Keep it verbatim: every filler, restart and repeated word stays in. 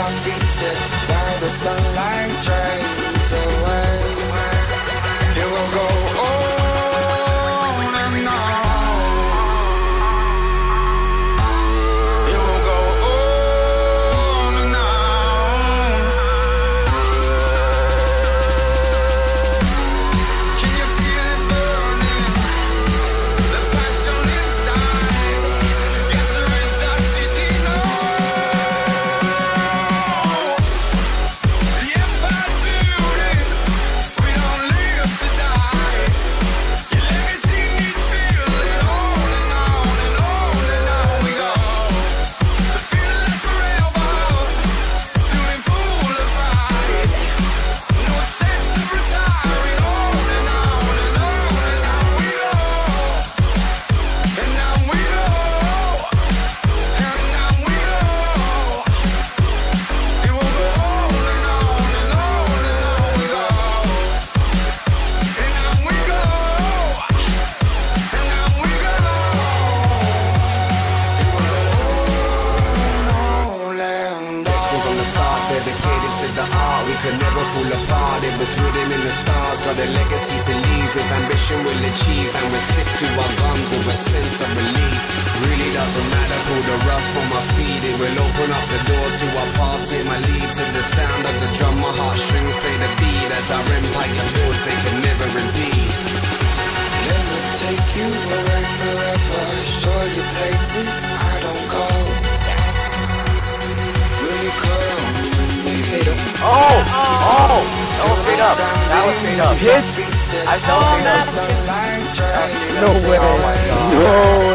my feet tip while the sunlight drains away. It will go on and on. It will go on and on. Can you feel it burning? The passion inside. Enter in the city now. The empire's building. We don't live to die. Your legacy needs fueling. On and on and on and on we go. The feeling lasts forever. Feeling full of pride. No sense of retiring. On and on and on and on we go. And now we go. And now we go. It will go on and on and on and on we go. And now we go. And now we go. It will go on and on. Destined from the start, dedicated to the art. We could never fall apart. It was written in the stars. Got a legacy to leave. With ambition we'll achieve. And we stick to our guns with a sense of relief. Really doesn't matter, pull the rug from my feet. It will open up the door to our path. Take my lead to the sound of the drum. My heartstrings play the beat. As our empire builds, they can never impede. Let me take you away forever. Show you places I don't go. Will you come with me? Oh! Oh! That was straight up. That was straight up. Hit. I fell straight up. Sunlight drains No way. away. No.